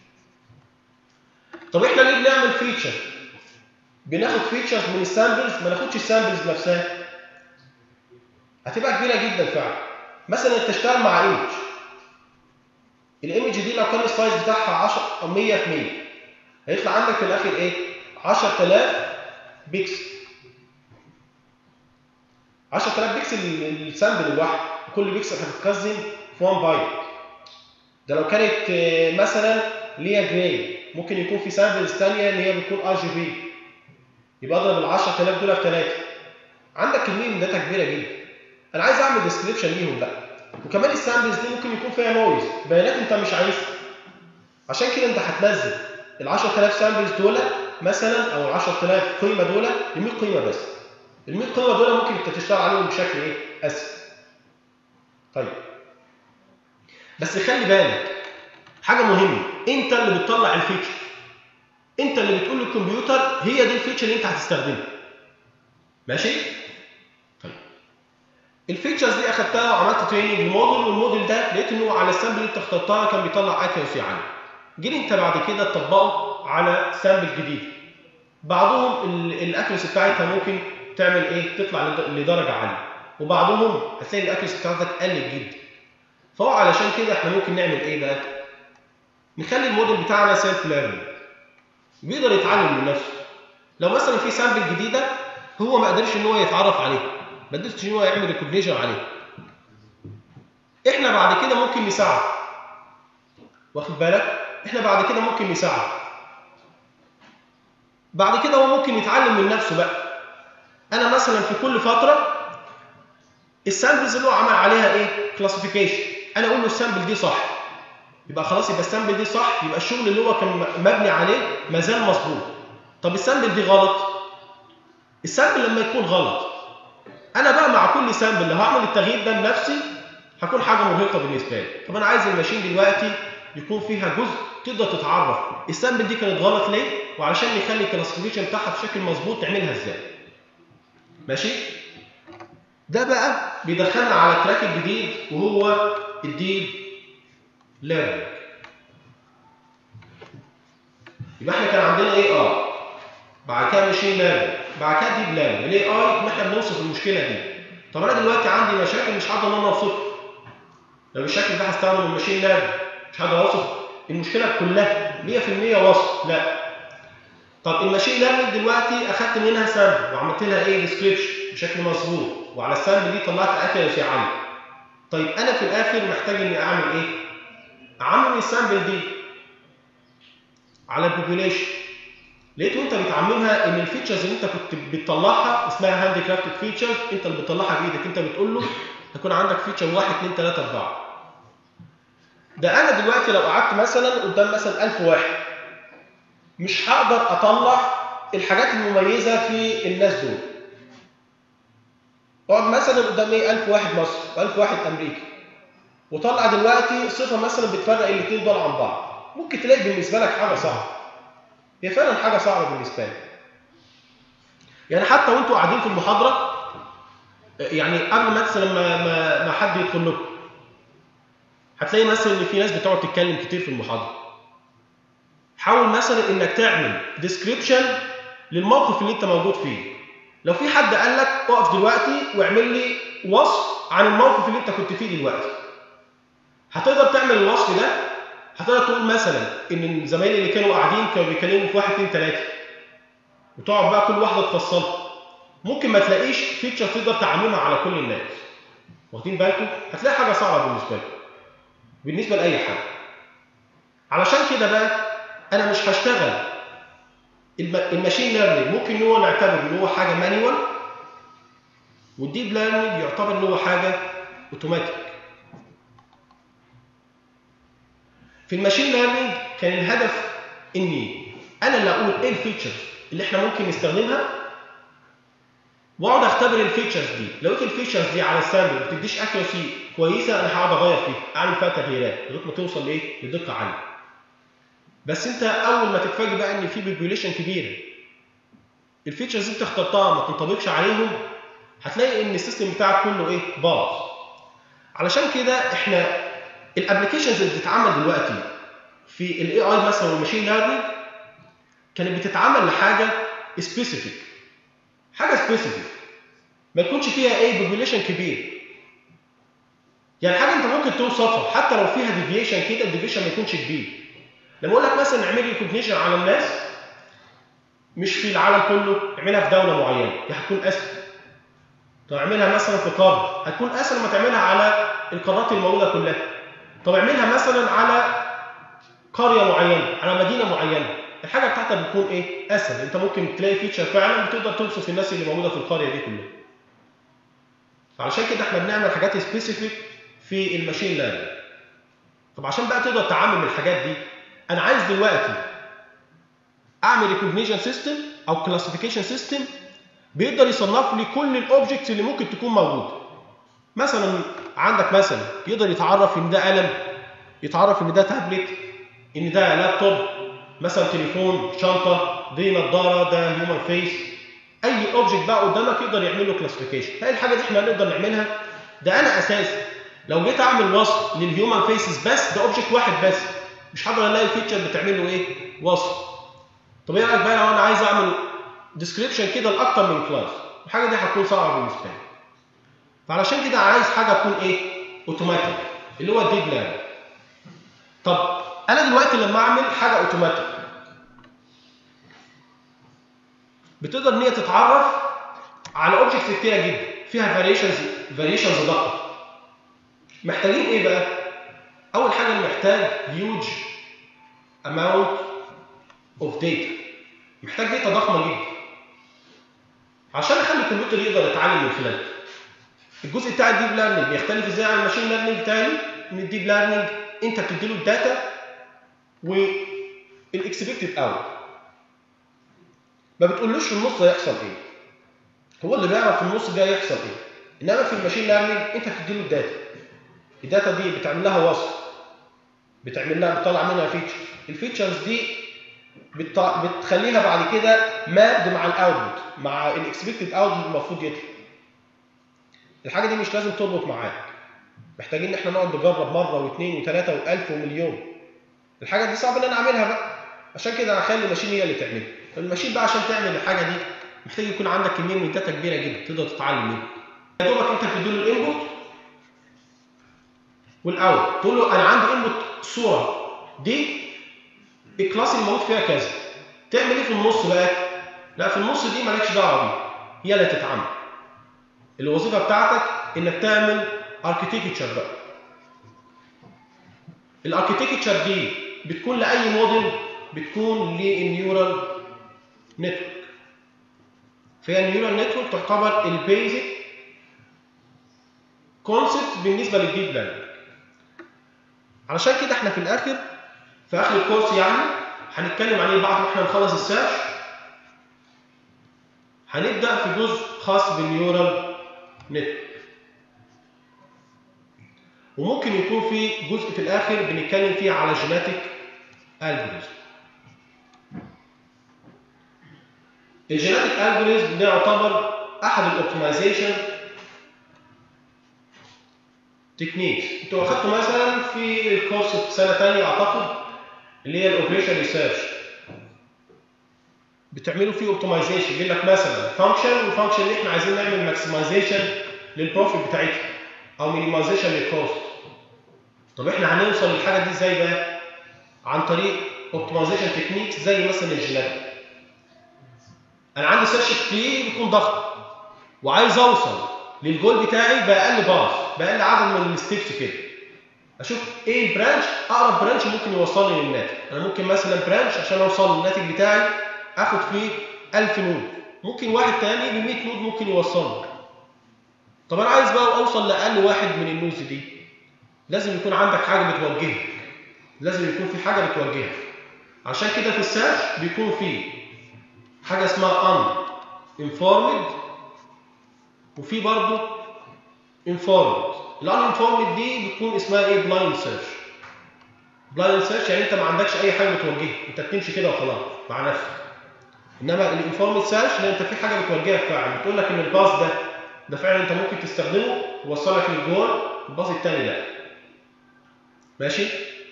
طب احنا ليه بنعمل فيتشر؟ بناخد فيتشرز من السامبلز، ما ناخدش السامبلز نفسها. هتبقى كبيره جدا فعلا. مثلا انت تشتغل مع ايمج، الايمج دي لو كان السايز بتاعها 10 100 في 100 هيطلع عندك في الاخر ايه؟ 10000 بيكسل. 10000 بيكسل السامبل الواحد، كل بيكسل هتتخزن في 1 بايت. ده لو كانت مثلا اللي هي جراي، ممكن يكون في سامبلز ثانيه اللي هي بتكون ار جي بي، يبقى اضرب ال 10000 دول في 3، عندك كميه من داتا كبيره جدا. انا عايز اعمل ديسكريبشن ليهم بقى، وكمان السامبلز دي ممكن يكون فيها نويز، بيانات انت مش عايزها. عشان كده انت هتنزل ال 10000 سامبلز دول مثلا، او ال 10000 قيمه دول ل 100 قيمه بس. ال 100 قيمه دول ممكن انت تشتغل عليهم بشكل ايه؟ اسهل. طيب بس خلي بالك حاجه مهمه، انت اللي بتطلع الفيتشر، انت اللي بتقول للكمبيوتر هي دي الفيتشر اللي انت هتستخدمها. ماشي؟ طيب الفيتشرز دي اخدتها وعملت تريننج للموديل، والموديل ده لقيت انه على السامبل اللي انت اخترتها كان بيطلع اكيورسي عالي. جيت انت بعد كده تطبقه على سامبل جديد، بعضهم الاكيورسي بتاعتها ممكن تعمل ايه؟ تطلع لدرجه عاليه، وبعضهم هتلاقي الاكيورسي بتاعتك قلت جدا. فهو علشان كده احنا ممكن نعمل ايه بقى؟ نخلي الموديل بتاعنا سيلف ليرنينج، بيقدر يتعلم من نفسه. لو مثلا في سامبل جديده هو ما قدرش ان هو يتعرف عليها، ما قدرش ان هو يعمل ريكوجنيشن عليها، احنا بعد كده ممكن نساعده. واخد بالك؟ احنا بعد كده ممكن نساعده. بعد كده هو ممكن يتعلم من نفسه بقى. انا مثلا في كل فتره السامبلز اللي هو عمل عليها ايه؟ كلاسيفيكيشن، انا اقول له السامبل دي صح، يبقى خلاص يبقى السامبل دي صح، يبقى الشغل اللي هو كان مبني عليه ما زال مظبوط. طب السامبل دي غلط، السامبل لما يكون غلط انا بقى مع كل سامبل لو هعمل التغيير ده بنفسي هكون حاجه مرهقه بالنسبه لي. طب انا عايز الماشين دلوقتي يكون فيها جزء تقدر تتعرف السامبل دي كانت غلط ليه، وعلشان نخلي الكلاسيفيكيشن بتاعها بشكل مظبوط تعملها ازاي. ماشي؟ ده بقى بيدخلنا على التراك الجديد وهو الديب ليرنينج. يبقى احنا كان عندنا اي ار، بعد كده ماشين ليرنينج، بعد كده ديب ليرنينج. الاي اي ان احنا بنوصف المشكله دي. طب انا دلوقتي عندي مشاكل مش هقدر ان انا اوصفها. لو الشكل ده هستخدم الماشين ليرنينج مش هقدر اوصف المشكله كلها 100% وصف، لا. طب الماشين ليرنينج دلوقتي اخدت منها سامبل وعملت لها ايه؟ ديسكريبشن بشكل مظبوط، وعلى السامبل دي طلعت اكيورسي عاليه. طيب انا في الاخر محتاج اني اعمل ايه؟ اعمم السامبل دي على البوبيوليشن. لقيت وانت بتعممها ان الفيتشرز اللي انت كنت بتطلعها اسمها هاند كرافتد فيتشرز، انت اللي بتطلعها بايدك، انت بتقول له هيكون عندك فيتشر 1 2 3 4. ده انا دلوقتي لو قعدت مثلا قدام مثلا 1000 واحد مش هقدر اطلع الحاجات المميزه في الناس دول. اقعد مثلا قدام ايه؟ 1000 واحد مصري و1000 واحد امريكي، وطلع دلوقتي صفه مثلا بتفرق الاثنين دول عن بعض، ممكن تلاقي بالنسبه لك حاجه صعبه. هي فعلا حاجه صعبه بالنسبه لك. يعني حتى وانتوا قاعدين في المحاضره يعني قبل مثلا ما حد يدخل لكم هتلاقي مثلا ان في ناس بتقعد تتكلم كتير في المحاضره. حاول مثلا انك تعمل ديسكريبشن للموقف اللي انت موجود فيه. لو في حد قال لك اقف دلوقتي واعمل لي وصف عن الموقف اللي انت كنت فيه دلوقتي، هتقدر تعمل الوصف ده. هتقدر تقول مثلا ان الزمايل اللي كانوا قاعدين كانوا بيتكلموا في 1 2 3 وتقعد بقى كل واحده تفصلها. ممكن ما تلاقيش فيتشر تقدر تعممها على كل الناس. واخدين بالكم؟ هتلاقي حاجه صعبه بالنسبه لكم، بالنسبه لاي حد. علشان كده بقى انا مش هشتغل الماشين ليرنينج. ممكن ان هو نعتبر ان هو حاجه مانيوال، والديب ليرنينج يعتبر ان هو حاجه اوتوماتيك. في الماشين ليرنينج كان الهدف اني انا اللي اقول ايه الفيتشرز اللي احنا ممكن نستخدمها، واقعد اختبر الفيتشرز دي. لو لقيت الفيتشرز دي على السامبل ما بتديش اكيورسي كويسه، انا هقعد اغير فيها، اعمل فيها تغييرات لغايه ما توصل لايه؟ لدقه عاليه. بس انت اول ما تتفاجئ بقى ان في بوبيوليشن كبيره الفيتشرز انت اخترتها ما تنطبقش عليهم، هتلاقي ان السيستم بتاعك كله ايه؟ باظ. علشان كده احنا الابلكيشنز اللي بتتعمل دلوقتي في الاي اي مثلا والماشين ليرنينج كانت بتتعمل لحاجه سبيسيفيك، حاجه سبيسيفيك ما يكونش فيها ايه؟ بوبيوليشن كبير. يعني حاجه انت ممكن توصفها حتى لو فيها ديفيشن كده، الديفيشن ما يكونش كبير. لما اقول لك مثلا اعمل لي ريكوجنيشن على الناس مش في العالم كله، اعملها في دوله معينه، دي هتكون اسهل. طب اعملها مثلا في قاره، هتكون اسهل ما تعملها على القارات الموجوده كلها. طب اعملها مثلا على قريه معينه، على مدينه معينه، الحاجه بتاعتها بتكون ايه؟ اسهل. انت ممكن تلاقي فيتشر فعلا بتقدر توصف الناس اللي موجوده في القريه دي كلها. فعشان كده احنا بنعمل حاجات سبيسيفيك في الماشين ليرنينج. طب عشان بقى تقدر تعمم الحاجات دي، انا عايز دلوقتي اعمل ريكوجنيشن سيستم او كلاسيفيكيشن سيستم بيقدر يصنف لي كل الاوبجكتس اللي ممكن تكون موجوده. مثلا عندك مثلا يقدر يتعرف ان ده قلم، يتعرف ان ده تابلت، ان ده لابتوب، مثلا تليفون، شنطه، دي نظاره، ده هيومن فيس. اي اوبجكت بقى قدامك يقدر يعمل له كلاسيفيكيشن. هاي الحاجه دي احنا نقدر نعملها. ده انا اساسا لو جيت اعمل وصف للهيومن فيسز بس، ده اوبجكت واحد بس، مش هقدر الاقي فيتشر بتعمل له ايه؟ وصف. طب ايه رايك بقى لو انا عايز اعمل ديسكريبشن كده لاكتر من كلاس؟ الحاجه دي هتكون صعبه بالنسبه لي. فعلشان كده عايز حاجه تكون ايه؟ اوتوماتيك، اللي هو الديب ليرنينج. طب انا دلوقتي لما اعمل حاجه اوتوماتيك بتقدر ان هي تتعرف على اوبجكتس كتيره جدا فيها فاريشنز دقيقه. محتاجين ايه بقى؟ اول حاجه محتاج هيوج اماونت اوف داتا، محتاج داتا ضخمه جدا عشان اخلي الكمبيوتر يقدر يتعلم من خلالها. الجزء بتاع الديب ليرنينج بيختلف ازاي عن الماشين ليرنينج تاني؟ ان الديب ليرنينج انت بتدي له الداتا والاكسبكتد اوت، ما بتقولوش في النص هيحصل ايه، هو اللي بيعرف في النص ده هيحصل ايه. انما في الماشين ليرنينج انت بتدي له الداتا دي بتعمل لها وصف، بتطلع منها فيتشرز. الفيتشرز دي بتخليها بعد كده مابد مع الاوتبوت، مع الاكسبكتد اوتبوت المفروض يطلع. الحاجه دي مش لازم تربط معاك، محتاجين ان احنا نقعد نجرب مره واثنين وثلاثه والف ومليون. الحاجه دي صعب ان انا اعملها بقى، عشان كده هخلي الماشين هي اللي تعملها. فالماشين بقى عشان تعمل الحاجه دي محتاج يكون عندك كميه من الداتا كبيره جدا تقدر تتعلم منها. يا دوبك انت بتدي له الانبوت والاوت، تقول له انا عندي انبوت صوره دي الكلاس اللي موجود فيها كذا. تعمل ايه في النص بقى؟ لا في النص دي مالكش دعوه بيها، هي اللي تتعمل. الوظيفه بتاعتك انك تعمل اركتكتشر بقى. الاركتكتشر دي بتكون لاي موديل، بتكون للنيورال نتورك. فهي النيورال نتورك تعتبر البيزك كونسبت بالنسبه للديب ليرنينج. علشان كده احنا في اخر الكورس يعني هنتكلم عليه بعد ما احنا نخلص السيرش. هنبدا في جزء خاص بالنيورال نتورك، وممكن يكون في جزء في الاخر بنتكلم فيه على جيناتيك الجوريزم. الجيناتيك الجوريزم ده يعتبر احد الاوبتمايزيشن تكنيكس. انتوا اخدتوا مثلا في الكورس في سنه ثانيه اعتقد اللي هي الاوبريشن ريسيرش، بتعملوا فيه اوبتمايزيشن، يجيب لك مثلا فانكشن، والفانكشن اللي احنا عايزين نعمل ماكسمايزيشن للبروفيت بتاعتها او مينيمايزيشن للكوست. طب احنا هنوصل للحاجه دي ازاي بقى؟ عن طريق اوبتمايزيشن تكنيكس زي مثلا الجينات. انا عندي سيرش كتير بيكون ضغط وعايز اوصل للجول بتاعي باقل باص، باقل عدد من الستيبس كده. اشوف ايه البرانش، اقرب برانش ممكن يوصلني للناتج. انا ممكن مثلا برانش عشان اوصل للناتج بتاعي اخد فيه 1000 نود، ممكن واحد تاني ب 100 نود ممكن يوصلني. طب انا عايز بقى اوصل لاقل واحد من النودز دي، لازم يكون عندك حاجه بتوجهك، لازم يكون في حاجه بتوجهك. عشان كده في السيرش بيكون في حاجه اسمها uninformed وفي برضه informed. الانفورمد دي بتكون اسمها ايه؟ بلايند سيرش. بلايند سيرش يعني انت ما عندكش اي حاجه بتوجهك، انت بتمشي كده وخلاص مع نفسك. انما الانفورمد سيرش لان انت في حاجه بتوجهك فعلا، بتقول لك ان الباص ده فعلا انت ممكن تستخدمه ويوصلك للجول، الباص الثاني لا. ماشي؟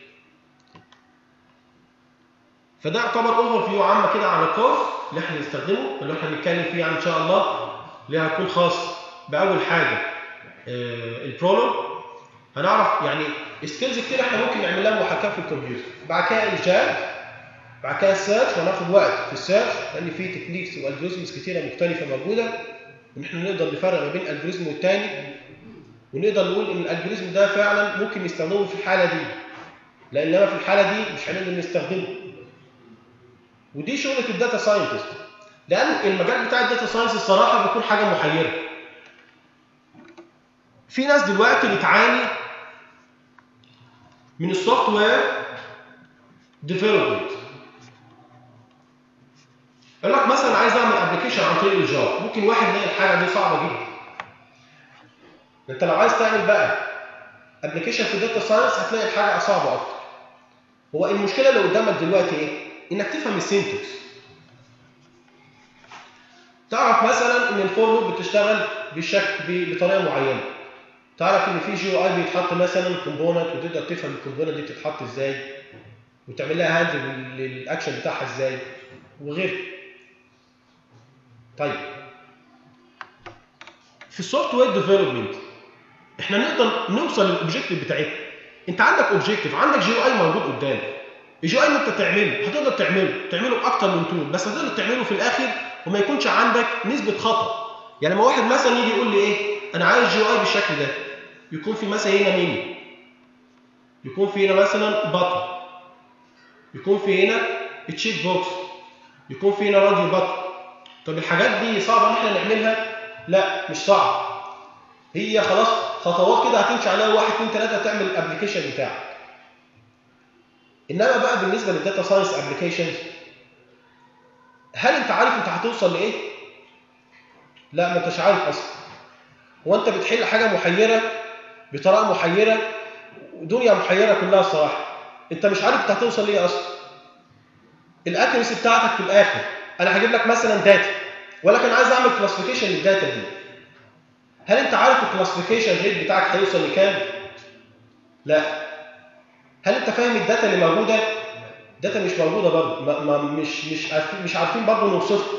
فده يعتبر اوفر فيو عامه كده على الكورس اللي احنا هنستخدمه، اللي احنا هنتكلم فيه يعني ان شاء الله، اللي هيكون خاص باول حاجه البرولوج. هنعرف يعني سكيلز كتير احنا ممكن نعمل لها محاكاه في الكمبيوتر. بعد كده الجاب، بعد كده السيرش، وهناخد وقت في السيرش لان في تكنيكس والجوريزمز كتيره مختلفه موجوده، وان احنا نقدر نفرق ما بين الجوريزم والتاني، ونقدر نقول ان الالجوريزم ده فعلا ممكن نستخدمه في الحاله دي، لانما في الحاله دي مش هنقدر نستخدمه. ودي شغله الداتا ساينتست، لان المجال بتاع الداتا ساينس الصراحه بيكون حاجه محيره. في ناس دلوقتي بتعاني من السوفت وير ديفلوبمنت. يقول لك مثلا عايز اعمل ابلكيشن عن طريق الجافا، ممكن واحد يلاقي الحاجه دي صعبه جدا. انت لو عايز تعمل بقى ابلكيشن في الداتا ساينس هتلاقي الحاجه صعبه اكتر. هو المشكله اللي قدامك دلوقتي ايه؟ انك تفهم السينتكس. تعرف مثلا ان الفور لوب بتشتغل بطريقه معينه. تعرف ان في جي او اي بيتحط مثلا كومبوننت، وتقدر تفهم الكومبوننت دي بتتحط ازاي، وتعمل لها هاندل للاكشن بتاعها ازاي، وغيره. طيب في السوفت وير ديفلوبمنت احنا نقدر نوصل للاوبجيكتيف بتاعتنا. انت عندك اوبجيكتيف، عندك جي او اي موجود قدامك. الجي او اي انت تعمله، هتقدر تعمله باكتر من تول، بس هتقدر تعمله في الاخر وما يكونش عندك نسبه خطا. يعني لما واحد مثلا يجي يقول لي ايه، انا عايز جي او اي بالشكل ده، يكون في مثلا هنا ميني، يكون في هنا مثلا بطن، يكون في هنا تشيك بوكس، يكون في هنا راديو بطن. طب الحاجات دي صعبه ان احنا نعملها؟ لا مش صعب، هي خلاص خطوات كده هتمشي عليها 1 2 3 تعمل الابلكيشن بتاعك. انما بقى بالنسبه للداتا ساينس ابلكيشنز، هل انت عارف انت هتوصل لايه؟ لا ما انتش عارف اصلا. هو انت بتحل حاجه محيره بطريقه محيره، ودنيا محيره كلها الصراحه. انت مش عارف انت هتوصل ليه اصلا. الاكيرسي بتاعتك في الاخر، انا هجيب لك مثلا داتا ولكن عايز اعمل كلاسيفيكيشن للداتا دي. هل انت عارف الكلاسيفيكيشن ريت بتاعك هيوصل لكام؟ لا. هل انت فاهم الداتا اللي موجوده؟ داتا مش موجوده برضه، مش عارفين برضه نوصفها.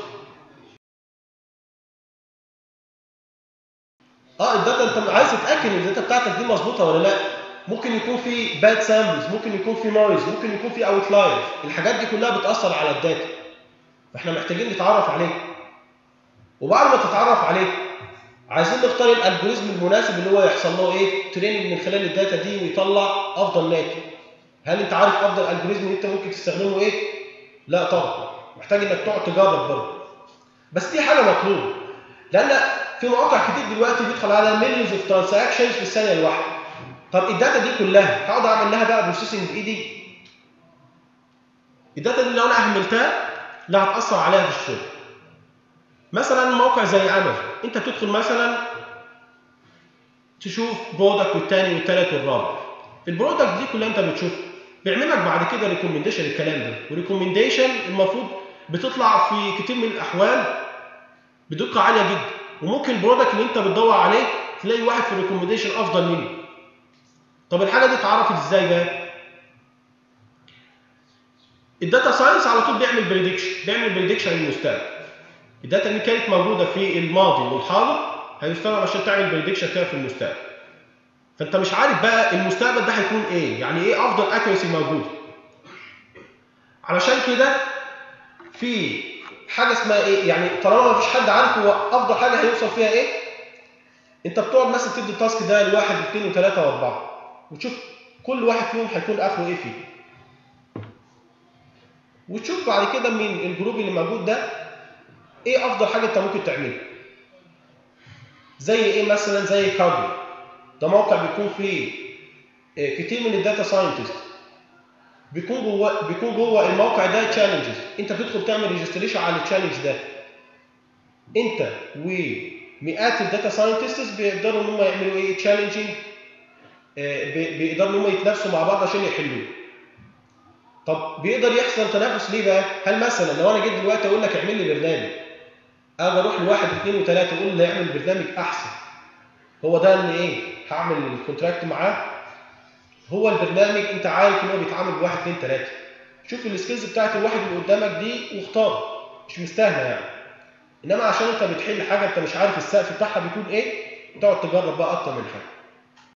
الداتا انت عايز تتاكد ان الداتا بتاعتك دي مظبوطه ولا لا. ممكن يكون في باد سامبلز، ممكن يكون في نويز، ممكن يكون في اوتلايرز. الحاجات دي كلها بتاثر على الداتا، فاحنا محتاجين نتعرف عليه. وبعد ما تتعرف عليه عايزين نختار الالجوريزم المناسب اللي هو يحصل له ايه؟ تريننج من خلال الداتا دي ويطلع افضل ناتج. هل انت عارف افضل الجوريزم انت ممكن تستخدمه ايه؟ لا طبعا، محتاج انك تقعد تجرب برضه. بس دي حاجه مطلوبه، لان في مواقع كتير دلوقتي بيدخل على مليونز اوف ترانزاكشنز في الثانيه الواحده. طب الداتا دي كلها هقعد اعمل لها بقى بروسيسنج بايدي؟ الداتا دي لو انا اهملتها لا هتاثر عليها في الشغل. مثلا موقع زي امازون، انت بتدخل مثلا تشوف برودكت والثاني والثالث والرابع. البرودكت دي كلها انت بتشوفها، بيعمل لك بعد كده ريكومنديشن الكلام ده، والريكومنديشن المفروض بتطلع في كتير من الاحوال بدقه عاليه جدا، وممكن البرودكت اللي انت بتدور عليه تلاقي واحد في الريكومنديشن افضل منه. طب الحاجه دي اتعرفت ازاي بقى؟ الداتا ساينس على طول بيعمل بريدكشن للمستقبل. الداتا اللي كانت موجوده في الماضي والحاضر هيستخدم عشان تعمل بريدكشن كده في المستقبل. فانت مش عارف بقى المستقبل ده هيكون ايه، يعني ايه افضل اكيورسي موجوده. علشان كده في حاجه اسمها ايه، يعني طالما ما فيش حد عارف هو افضل حاجه هيوصل فيها ايه، انت بتقعد مثلا تدي التاسك ده لواحد واثنين وثلاثه واربعه وتشوف كل واحد فيهم هيكون اخره ايه فيه، وتشوف بعد كده من الجروب اللي موجود ده ايه افضل حاجه انت ممكن تعملها. زي ايه مثلا؟ زي كارديو، ده موقع بيكون فيه كتير من الداتا ساينتست، بيكون جوه الموقع ده تشالنجز، انت بتدخل تعمل ريجستريشن على التشالنج ده. انت ومئات الداتا ساينتست بيقدروا ان هم يعملوا ايه؟ تشالنجينج، بيقدروا ان هم يتنافسوا مع بعض عشان يحلوه. طب بيقدر يحصل تنافس ليه بقى؟ هل مثلا لو انا جيت دلوقتي اقول لك اعمل لي برنامج، اجي اروح لواحد واثنين وثلاثه اقول له اعمل برنامج احسن، هو ده اللي ايه؟ هعمل الكونتراكت معاه. هو البرنامج انت عارف ان هو بيتعامل بواحد اثنين ثلاثه، شوف السكيلز بتاعت الواحد اللي قدامك دي واختار، مش مستاهله يعني. انما عشان انت بتحل حاجه انت مش عارف السقف بتاعها بيكون ايه، تقعد تجرب بقى اكتر من حاجه.